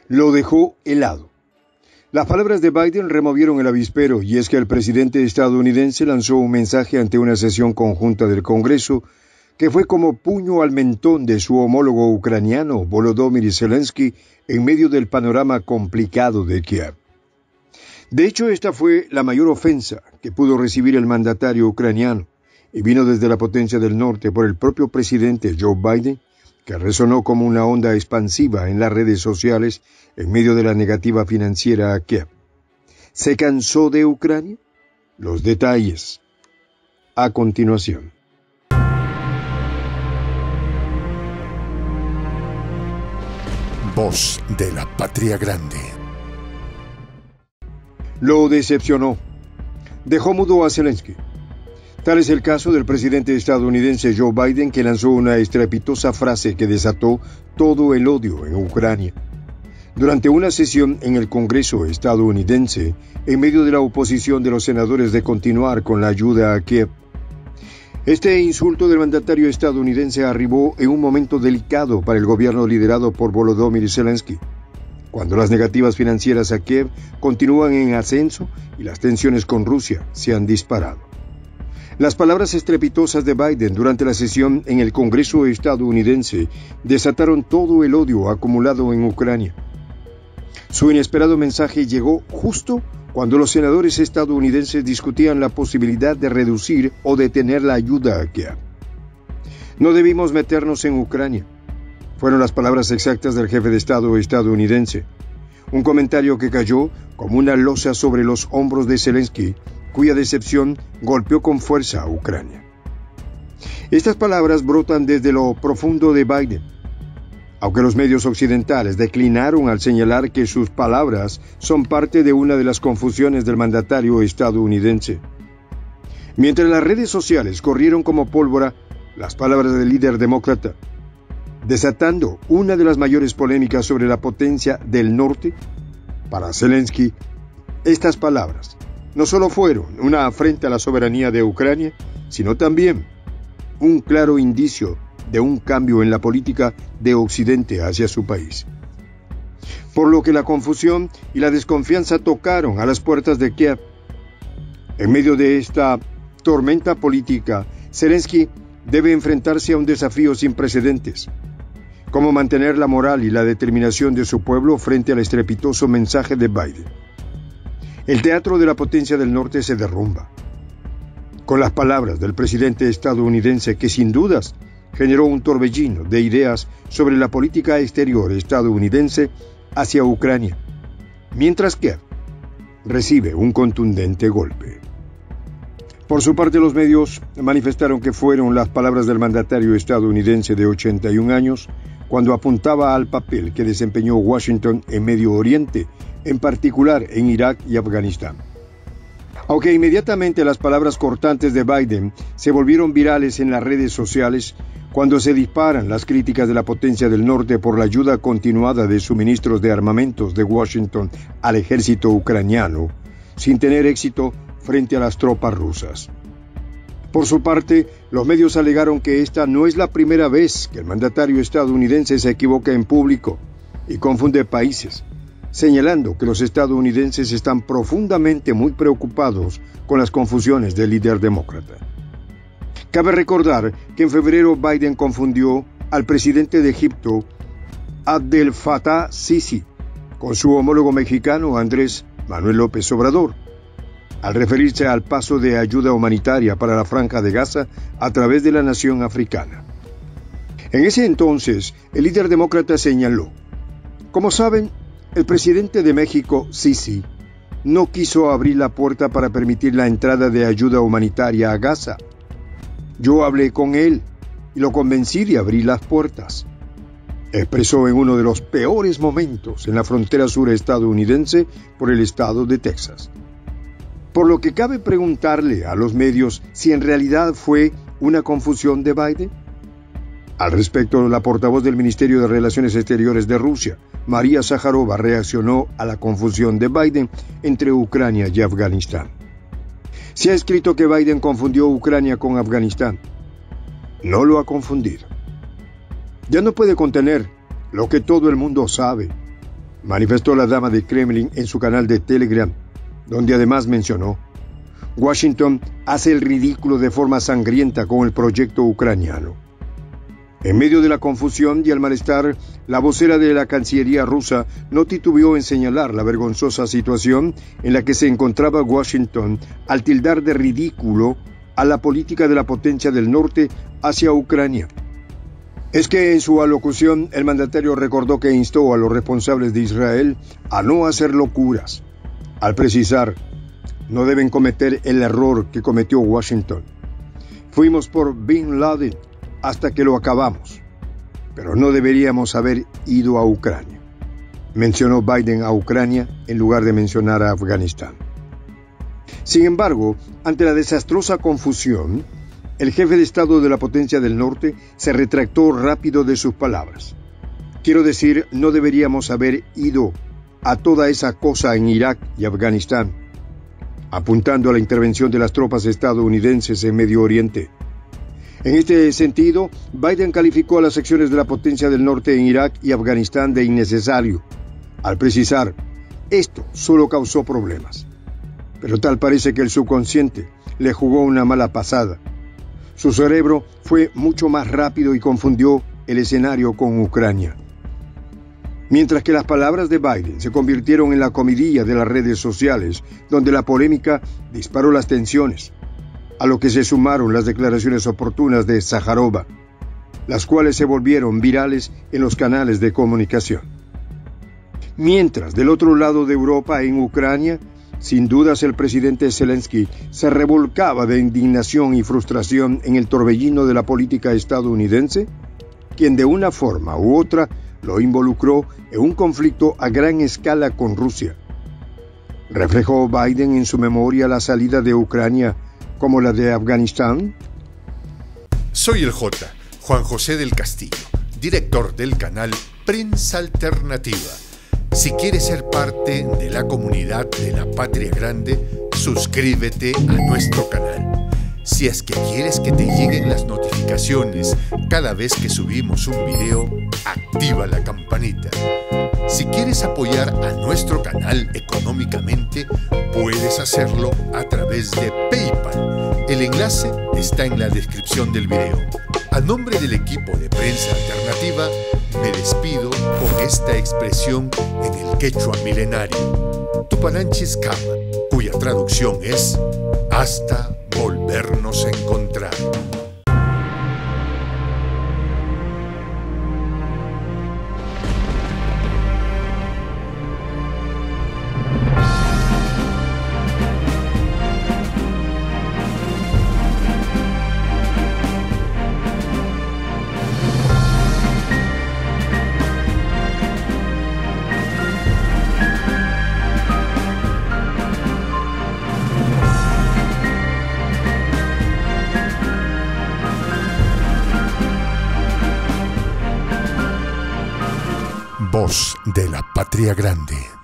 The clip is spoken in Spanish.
lo dejó helado. Las palabras de Biden removieron el avispero, y es que el presidente estadounidense lanzó un mensaje ante una sesión conjunta del Congreso que fue como puño al mentón de su homólogo ucraniano, Volodymyr Zelensky, en medio del panorama complicado de Kiev. De hecho, esta fue la mayor ofensa que pudo recibir el mandatario ucraniano, y vino desde la potencia del norte por el propio presidente Joe Biden, que resonó como una onda expansiva en las redes sociales en medio de la negativa financiera a Kiev. ¿Se cansó de Ucrania? Los detalles a continuación. Voz de la Patria Grande. Lo decepcionó. Dejó mudo a Zelensky. Tal es el caso del presidente estadounidense Joe Biden, que lanzó una estrepitosa frase que desató todo el odio en Ucrania. Durante una sesión en el Congreso estadounidense, en medio de la oposición de los senadores de continuar con la ayuda a Kiev, este insulto del mandatario estadounidense arribó en un momento delicado para el gobierno liderado por Volodymyr Zelensky, cuando las negativas financieras a Kiev continúan en ascenso y las tensiones con Rusia se han disparado. Las palabras estrepitosas de Biden durante la sesión en el Congreso estadounidense desataron todo el odio acumulado en Ucrania. Su inesperado mensaje llegó justo cuando los senadores estadounidenses discutían la posibilidad de reducir o detener la ayuda a Kiev. No debimos meternos en Ucrania, fueron las palabras exactas del jefe de Estado estadounidense. Un comentario que cayó como una losa sobre los hombros de Zelensky, cuya decepción golpeó con fuerza a Ucrania. Estas palabras brotan desde lo profundo de Biden, aunque los medios occidentales declinaron al señalar que sus palabras son parte de una de las confusiones del mandatario estadounidense. Mientras las redes sociales corrieron como pólvora las palabras del líder demócrata, desatando una de las mayores polémicas sobre la potencia del norte, para Zelensky, estas palabras no solo fueron una afrenta a la soberanía de Ucrania, sino también un claro indicio de un cambio en la política de Occidente hacia su país. Por lo que la confusión y la desconfianza tocaron a las puertas de Kiev. En medio de esta tormenta política, Zelensky debe enfrentarse a un desafío sin precedentes: cómo mantener la moral y la determinación de su pueblo frente al estrepitoso mensaje de Biden. El teatro de la potencia del norte se derrumba, con las palabras del presidente estadounidense, que sin dudas generó un torbellino de ideas sobre la política exterior estadounidense hacia Ucrania, mientras Kiev recibe un contundente golpe. Por su parte, los medios manifestaron que fueron las palabras del mandatario estadounidense de 81 años cuando apuntaba al papel que desempeñó Washington en Medio Oriente, en particular en Irak y Afganistán. Aunque inmediatamente las palabras cortantes de Biden se volvieron virales en las redes sociales, cuando se disparan las críticas de la potencia del norte por la ayuda continuada de suministros de armamentos de Washington al ejército ucraniano, sin tener éxito frente a las tropas rusas. Por su parte, los medios alegaron que esta no es la primera vez que el mandatario estadounidense se equivoca en público y confunde países, señalando que los estadounidenses están profundamente muy preocupados con las confusiones del líder demócrata. Cabe recordar que en febrero Biden confundió al presidente de Egipto, Abdel Fattah Sisi, con su homólogo mexicano Andrés Manuel López Obrador, al referirse al paso de ayuda humanitaria para la Franja de Gaza a través de la nación africana. En ese entonces, el líder demócrata señaló: como saben, el presidente de México, Sisi, no quiso abrir la puerta para permitir la entrada de ayuda humanitaria a Gaza. Yo hablé con él y lo convencí de abrir las puertas, expresó en uno de los peores momentos en la frontera sur estadounidense por el estado de Texas. Por lo que cabe preguntarle a los medios si en realidad fue una confusión de Biden. Al respecto, la portavoz del Ministerio de Relaciones Exteriores de Rusia, María Zakharova, reaccionó a la confusión de Biden entre Ucrania y Afganistán. Se ha escrito que Biden confundió Ucrania con Afganistán. No lo ha confundido. Ya no puede contener lo que todo el mundo sabe. manifestó la dama de Kremlin en su canal de Telegram, donde además mencionó: Washington hace el ridículo de forma sangrienta con el proyecto ucraniano. En medio de la confusión y el malestar, la vocera de la Cancillería rusa no titubeó en señalar la vergonzosa situación en la que se encontraba Washington al tildar de ridículo a la política de la potencia del norte hacia Ucrania. Es que en su alocución el mandatario recordó que instó a los responsables de Israel a no hacer locuras, al precisar: no deben cometer el error que cometió Washington. Fuimos por Bin Laden hasta que lo acabamos, pero no deberíamos haber ido a Ucrania. Mencionó Biden a Ucrania en lugar de mencionar a Afganistán. Sin embargo, ante la desastrosa confusión, el jefe de Estado de la potencia del norte se retractó rápido de sus palabras. Quiero decir, no deberíamos haber ido a toda esa cosa en Irak y Afganistán, apuntando a la intervención de las tropas estadounidenses en Medio Oriente. En este sentido, Biden calificó a las secciones de la potencia del norte en Irak y Afganistán de innecesario, al precisar: esto solo causó problemas. Pero tal parece que el subconsciente le jugó una mala pasada. Su cerebro fue mucho más rápido y confundió el escenario con Ucrania. Mientras que las palabras de Biden se convirtieron en la comidilla de las redes sociales, donde la polémica disparó las tensiones, a lo que se sumaron las declaraciones oportunas de Zaharova, las cuales se volvieron virales en los canales de comunicación. Mientras, del otro lado de Europa, en Ucrania, sin dudas el presidente Zelensky se revolcaba de indignación y frustración en el torbellino de la política estadounidense, quien de una forma u otra lo involucró en un conflicto a gran escala con Rusia. ¿Reflejó Biden en su memoria la salida de Ucrania como la de Afganistán? Soy el J, Juan José del Castillo, director del canal Prensa Alternativa. Si quieres ser parte de la comunidad de la Patria Grande, suscríbete a nuestro canal. Si es que quieres que te lleguen las notificaciones cada vez que subimos un video, activa la campanita. Si quieres apoyar a nuestro canal económicamente, puedes hacerlo a través de PayPal. El enlace está en la descripción del video. A nombre del equipo de Prensa Alternativa, me despido con esta expresión en el quechua milenario, Tupananchis Kama, cuya traducción es: hasta volvernos a encontrar. Voz de la Patria Grande.